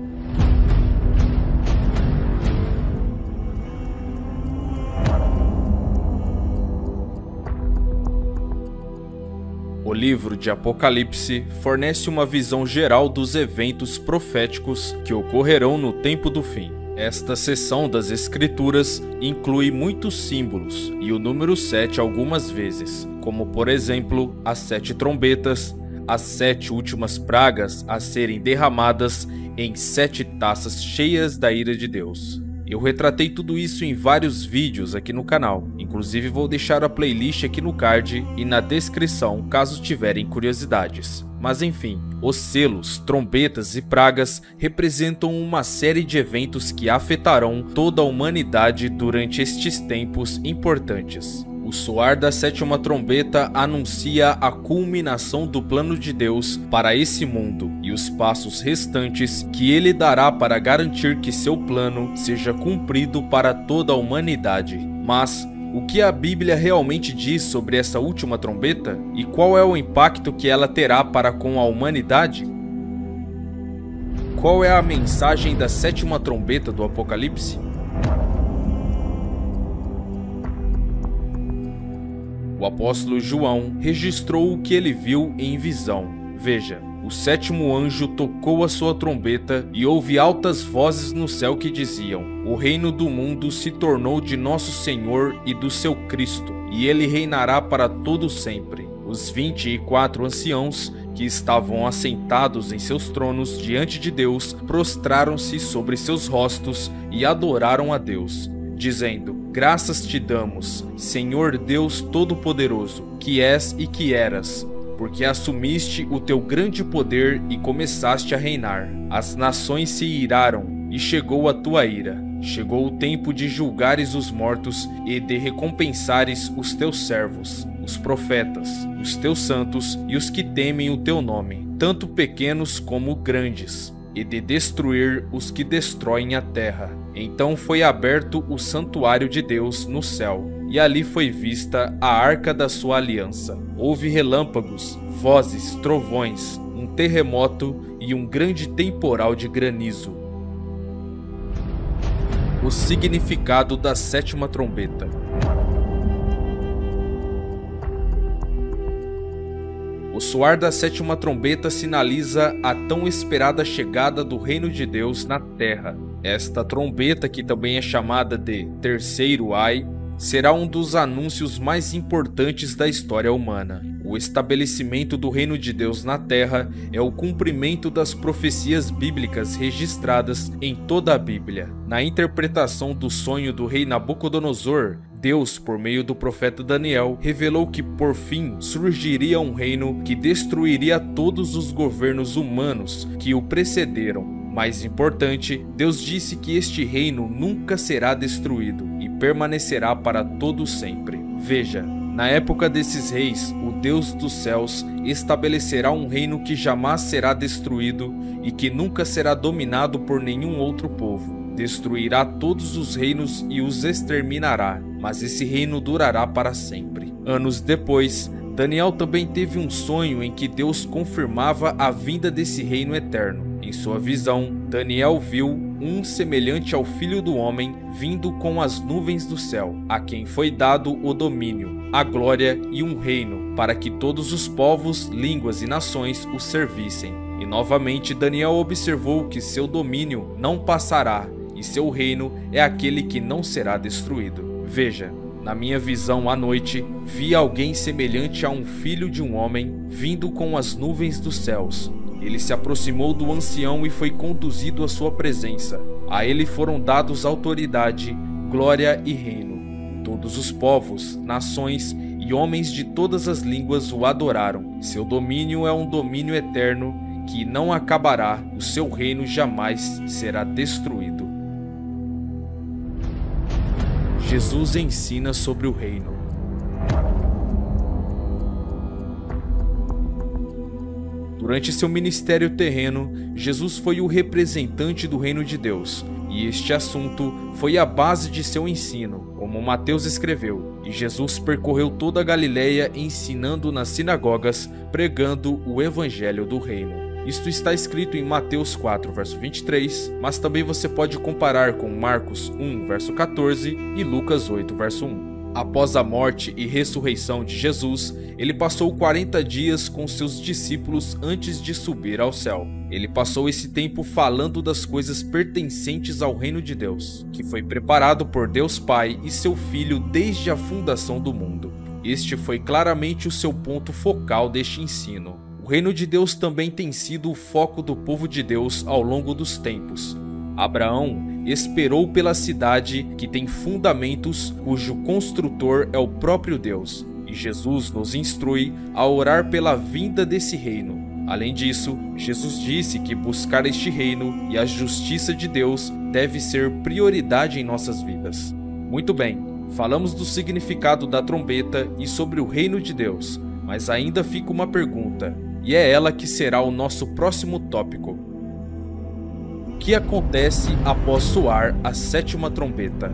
O livro de Apocalipse fornece uma visão geral dos eventos proféticos que ocorrerão no tempo do fim. Esta seção das Escrituras inclui muitos símbolos e o número 7 algumas vezes, como por exemplo as 7 trombetas, as 7 últimas pragas a serem derramadas em 7 taças cheias da ira de Deus. Eu retratei tudo isso em vários vídeos aqui no canal, inclusive vou deixar a playlist aqui no card e na descrição caso tiverem curiosidades. Mas enfim, os selos, trombetas e pragas representam uma série de eventos que afetarão toda a humanidade durante estes tempos importantes. O soar da 7ª trombeta anuncia a culminação do plano de Deus para esse mundo e os passos restantes que ele dará para garantir que seu plano seja cumprido para toda a humanidade. Mas o que a Bíblia realmente diz sobre essa última trombeta? E qual é o impacto que ela terá para com a humanidade? Qual é a mensagem da 7ª trombeta do Apocalipse? O apóstolo João registrou o que ele viu em visão. Veja, o sétimo anjo tocou a sua trombeta e houve altas vozes no céu que diziam: o reino do mundo se tornou de nosso Senhor e do seu Cristo, e ele reinará para todo sempre. Os 24 anciãos que estavam assentados em seus tronos diante de Deus prostraram-se sobre seus rostos e adoraram a Deus, dizendo: graças te damos, Senhor Deus Todo-Poderoso, que és e que eras, porque assumiste o teu grande poder e começaste a reinar. As nações se iraram e chegou a tua ira. Chegou o tempo de julgares os mortos e de recompensares os teus servos, os profetas, os teus santos e os que temem o teu nome, tanto pequenos como grandes, e de destruir os que destroem a terra. Então foi aberto o santuário de Deus no céu, e ali foi vista a arca da sua aliança. Houve relâmpagos, vozes, trovões, um terremoto e um grande temporal de granizo. O significado da sétima trombeta. O soar da sétima trombeta sinaliza a tão esperada chegada do reino de Deus na terra. Esta trombeta, que também é chamada de terceiro ai, será um dos anúncios mais importantes da história humana. O estabelecimento do reino de Deus na terra é o cumprimento das profecias bíblicas registradas em toda a Bíblia. Na interpretação do sonho do rei Nabucodonosor, Deus, por meio do profeta Daniel, revelou que por fim surgiria um reino que destruiria todos os governos humanos que o precederam. Mais importante, Deus disse que este reino nunca será destruído e permanecerá para todo sempre. Veja, na época desses reis, o Deus dos céus estabelecerá um reino que jamais será destruído e que nunca será dominado por nenhum outro povo. Destruirá todos os reinos e os exterminará, mas esse reino durará para sempre. Anos depois, Daniel também teve um sonho em que Deus confirmava a vinda desse reino eterno. Em sua visão, Daniel viu um semelhante ao Filho do Homem vindo com as nuvens do céu, a quem foi dado o domínio, a glória e um reino, para que todos os povos, línguas e nações o servissem. E novamente Daniel observou que seu domínio não passará, e seu reino é aquele que não será destruído. Veja, na minha visão à noite, vi alguém semelhante a um filho de um homem vindo com as nuvens dos céus. Ele se aproximou do ancião e foi conduzido à sua presença. A ele foram dados autoridade, glória e reino. Todos os povos, nações e homens de todas as línguas o adoraram. Seu domínio é um domínio eterno que não acabará, o seu reino jamais será destruído. Jesus ensina sobre o reino. Durante seu ministério terreno, Jesus foi o representante do reino de Deus, e este assunto foi a base de seu ensino, como Mateus escreveu. E Jesus percorreu toda a Galileia ensinando nas sinagogas, pregando o evangelho do reino. Isto está escrito em Mateus 4, verso 23, mas também você pode comparar com Marcos 1, verso 14 e Lucas 8, verso 1. Após a morte e ressurreição de Jesus, ele passou 40 dias com seus discípulos antes de subir ao céu. Ele passou esse tempo falando das coisas pertencentes ao reino de Deus, que foi preparado por Deus Pai e seu Filho desde a fundação do mundo. Este foi claramente o seu ponto focal deste ensino. O reino de Deus também tem sido o foco do povo de Deus ao longo dos tempos. Abraão esperou pela cidade que tem fundamentos, cujo construtor é o próprio Deus, e Jesus nos instrui a orar pela vinda desse reino. Além disso, Jesus disse que buscar este reino e a justiça de Deus deve ser prioridade em nossas vidas. Muito bem, falamos do significado da trombeta e sobre o reino de Deus, mas ainda fica uma pergunta, e é ela que será o nosso próximo tópico. O que acontece após soar a sétima trombeta?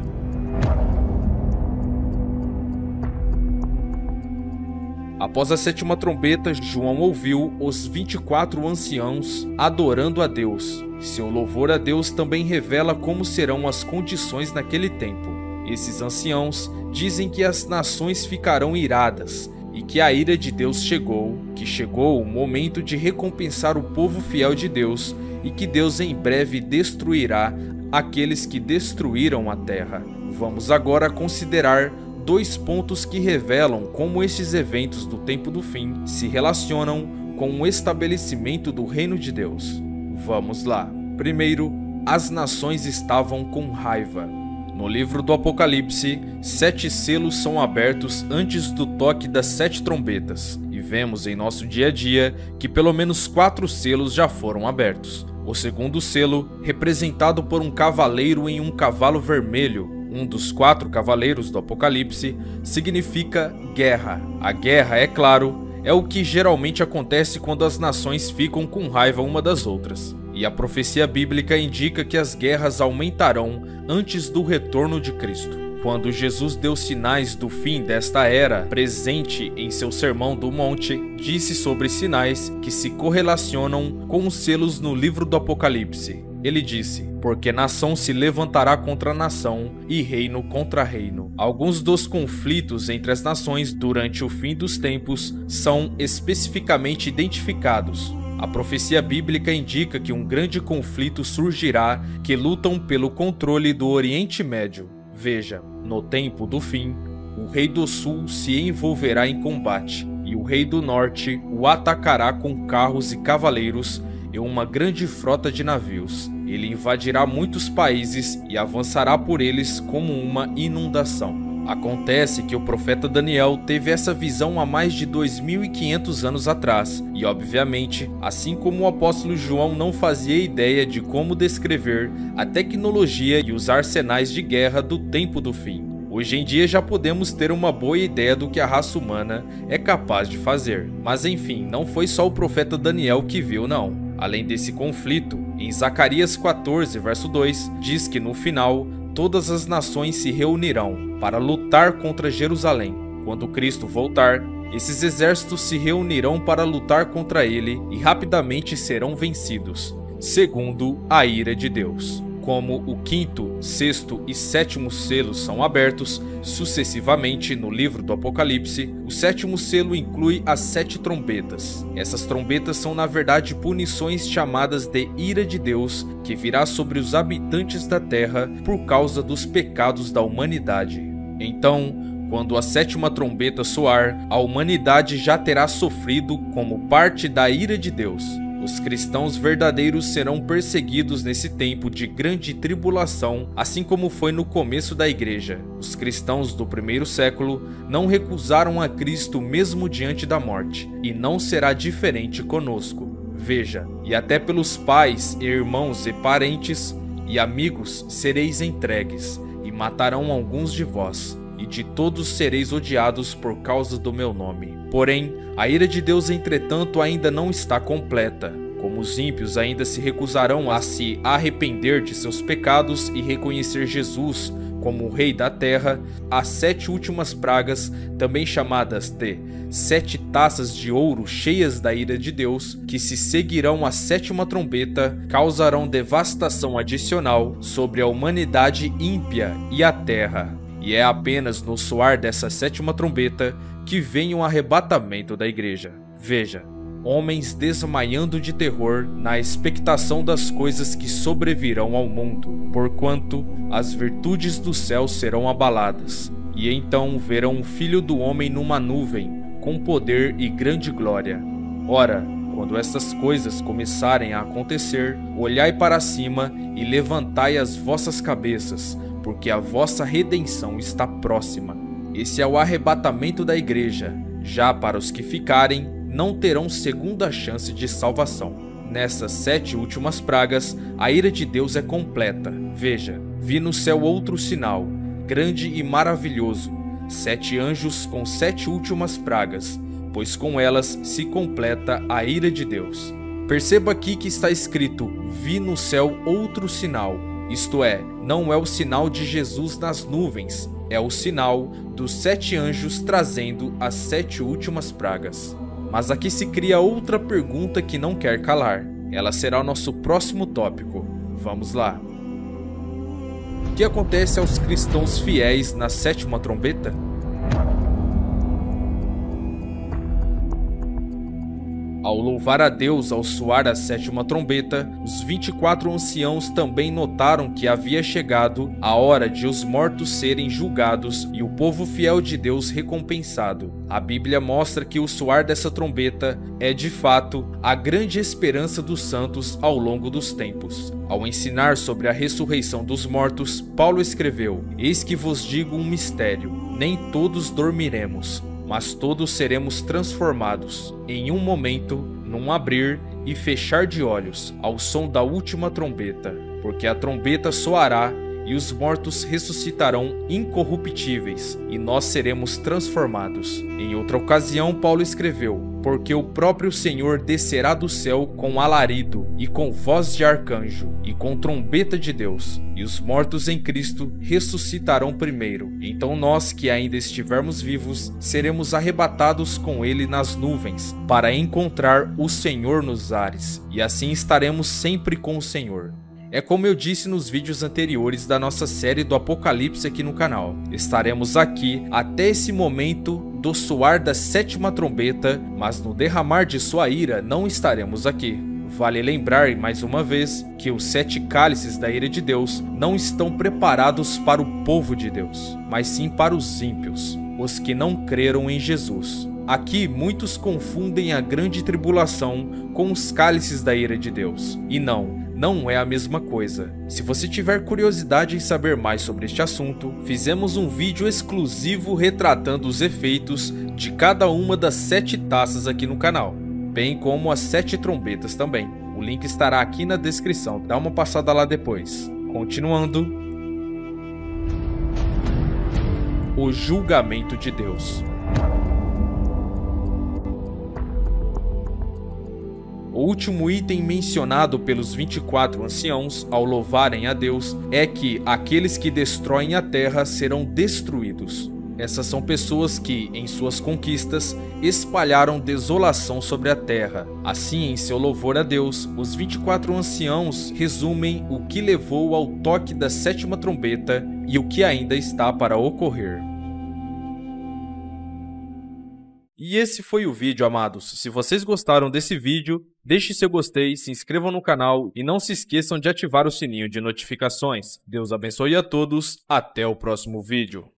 Após a sétima trombeta, João ouviu os 24 anciãos adorando a Deus. Seu louvor a Deus também revela como serão as condições naquele tempo. Esses anciãos dizem que as nações ficarão iradas e que a ira de Deus chegou, que chegou o momento de recompensar o povo fiel de Deus e que Deus em breve destruirá aqueles que destruíram a terra. Vamos agora considerar 2 pontos que revelam como estes eventos do tempo do fim se relacionam com o estabelecimento do reino de Deus. Vamos lá. Primeiro, as nações estavam com raiva. No livro do Apocalipse, 7 selos são abertos antes do toque das 7 trombetas, e vemos em nosso dia a dia que pelo menos 4 selos já foram abertos. O segundo selo, representado por um cavaleiro em um cavalo vermelho, um dos 4 cavaleiros do Apocalipse, significa guerra. A guerra, é claro, é o que geralmente acontece quando as nações ficam com raiva uma das outras. E a profecia bíblica indica que as guerras aumentarão antes do retorno de Cristo. Quando Jesus deu sinais do fim desta era, presente em seu Sermão do Monte, disse sobre sinais que se correlacionam com os selos no livro do Apocalipse. Ele disse: porque nação se levantará contra nação e reino contra reino. Alguns dos conflitos entre as nações durante o fim dos tempos são especificamente identificados. A profecia bíblica indica que um grande conflito surgirá que lutam pelo controle do Oriente Médio. Veja, no tempo do fim, o rei do sul se envolverá em combate, e o rei do norte o atacará com carros e cavaleiros e uma grande frota de navios. Ele invadirá muitos países e avançará por eles como uma inundação. Acontece que o profeta Daniel teve essa visão há mais de 2.500 anos atrás, e obviamente, assim como o apóstolo João não fazia ideia de como descrever a tecnologia e os arsenais de guerra do tempo do fim. Hoje em dia já podemos ter uma boa ideia do que a raça humana é capaz de fazer. Mas enfim, não foi só o profeta Daniel que viu, não. Além desse conflito, em Zacarias 14, verso 2, diz que no final, todas as nações se reunirão para lutar contra Jerusalém. Quando Cristo voltar, esses exércitos se reunirão para lutar contra ele e rapidamente serão vencidos, segundo a ira de Deus. Como o 5º, 6º e 7º selos são abertos sucessivamente no livro do Apocalipse, o 7º selo inclui as 7 trombetas. Essas trombetas são na verdade punições chamadas de ira de Deus que virá sobre os habitantes da terra por causa dos pecados da humanidade. Então, quando a 7ª trombeta soar, a humanidade já terá sofrido como parte da ira de Deus. Os cristãos verdadeiros serão perseguidos nesse tempo de grande tribulação, assim como foi no começo da igreja. Os cristãos do primeiro século não recusaram a Cristo mesmo diante da morte, e não será diferente conosco. Veja, e até pelos pais, irmãos e parentes e amigos sereis entregues, e matarão alguns de vós, e de todos sereis odiados por causa do meu nome. Porém, a ira de Deus, entretanto, ainda não está completa. Como os ímpios ainda se recusarão a se arrepender de seus pecados e reconhecer Jesus como o Rei da Terra, as 7 últimas pragas, também chamadas de 7 taças de ouro cheias da ira de Deus, que se seguirão à 7ª trombeta, causarão devastação adicional sobre a humanidade ímpia e a terra. E é apenas no soar dessa 7ª trombeta que vem o arrebatamento da igreja. Veja, homens desmaiando de terror na expectação das coisas que sobrevirão ao mundo, porquanto as virtudes do céu serão abaladas. E então verão o Filho do Homem numa nuvem, com poder e grande glória. Ora, quando estas coisas começarem a acontecer, olhai para cima e levantai as vossas cabeças, porque a vossa redenção está próxima. Esse é o arrebatamento da igreja. Já para os que ficarem, não terão segunda chance de salvação. Nessas 7 últimas pragas, a ira de Deus é completa. Veja, vi no céu outro sinal, grande e maravilhoso, 7 anjos com 7 últimas pragas, pois com elas se completa a ira de Deus. Perceba aqui que está escrito, vi no céu outro sinal. Isto é, não é o sinal de Jesus nas nuvens, é o sinal dos 7 anjos trazendo as 7 últimas pragas. Mas aqui se cria outra pergunta que não quer calar. Ela será o nosso próximo tópico. Vamos lá. O que acontece aos cristãos fiéis na 7ª trombeta? Ao louvar a Deus ao soar a sétima trombeta, os 24 anciãos também notaram que havia chegado a hora de os mortos serem julgados e o povo fiel de Deus recompensado. A Bíblia mostra que o soar dessa trombeta é, de fato, a grande esperança dos santos ao longo dos tempos. Ao ensinar sobre a ressurreição dos mortos, Paulo escreveu: "Eis que vos digo um mistério, nem todos dormiremos, mas todos seremos transformados, em um momento, num abrir e fechar de olhos, ao som da última trombeta. Porque a trombeta soará, e os mortos ressuscitarão incorruptíveis, e nós seremos transformados." Em outra ocasião, Paulo escreveu: "Porque o próprio Senhor descerá do céu com alarido, e com voz de arcanjo, e com trombeta de Deus, e os mortos em Cristo ressuscitarão primeiro. Então nós, que ainda estivermos vivos, seremos arrebatados com ele nas nuvens, para encontrar o Senhor nos ares, e assim estaremos sempre com o Senhor." É como eu disse nos vídeos anteriores da nossa série do Apocalipse aqui no canal. Estaremos aqui até esse momento do soar da sétima trombeta, mas no derramar de sua ira não estaremos aqui. Vale lembrar, mais uma vez, que os 7 cálices da ira de Deus não estão preparados para o povo de Deus, mas sim para os ímpios, os que não creram em Jesus. Aqui muitos confundem a grande tribulação com os cálices da ira de Deus, e não é a mesma coisa. Se você tiver curiosidade em saber mais sobre este assunto, fizemos um vídeo exclusivo retratando os efeitos de cada uma das 7 taças aqui no canal, bem como as 7 trombetas também. O link estará aqui na descrição, dá uma passada lá depois. Continuando. O julgamento de Deus. O último item mencionado pelos 24 anciãos ao louvarem a Deus é que aqueles que destroem a terra serão destruídos. Essas são pessoas que, em suas conquistas, espalharam desolação sobre a terra. Assim, em seu louvor a Deus, os 24 anciãos resumem o que levou ao toque da sétima trombeta e o que ainda está para ocorrer. E esse foi o vídeo, amados. Se vocês gostaram desse vídeo, deixe seu gostei, se inscrevam no canal e não se esqueçam de ativar o sininho de notificações. Deus abençoe a todos, até o próximo vídeo.